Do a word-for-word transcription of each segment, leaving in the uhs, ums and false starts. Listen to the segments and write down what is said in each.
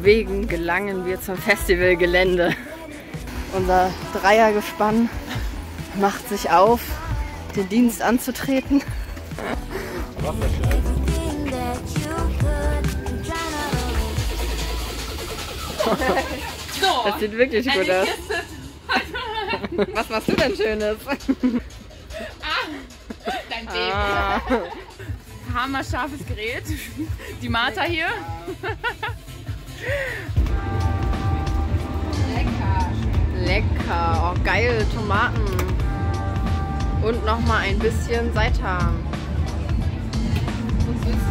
Wegen gelangen wir zum Festivalgelände. Unser Dreiergespann macht sich auf, den Dienst anzutreten. Das sieht wirklich gut aus. Was machst du denn Schönes? Ah, dein Baby. Ah. Hammerscharfes Gerät. Die Martha hier. Lecker. Lecker. Oh, geil. Tomaten. Und nochmal ein bisschen Seitan. Und Süßchen.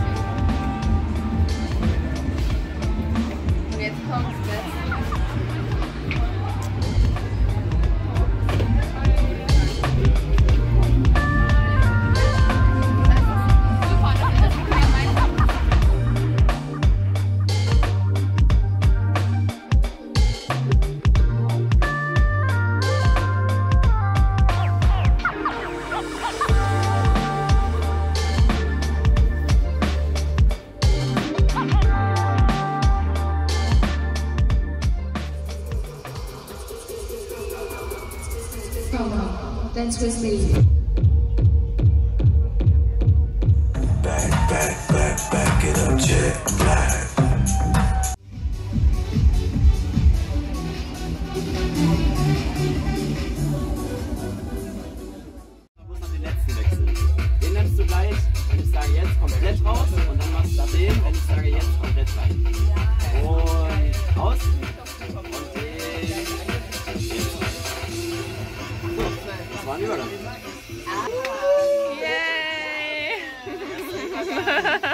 Und jetzt kommt's jetzt. Dance with me. Back, back, back, back it up, Jack Black. Du musst noch den letzten wechseln. Den nimmst du gleich, wenn ich sage jetzt komplett raus und dann machst du nach dem, wenn ich sage jetzt komplett rein. Und aus. Und den. So, das war ein Übergang. Yay!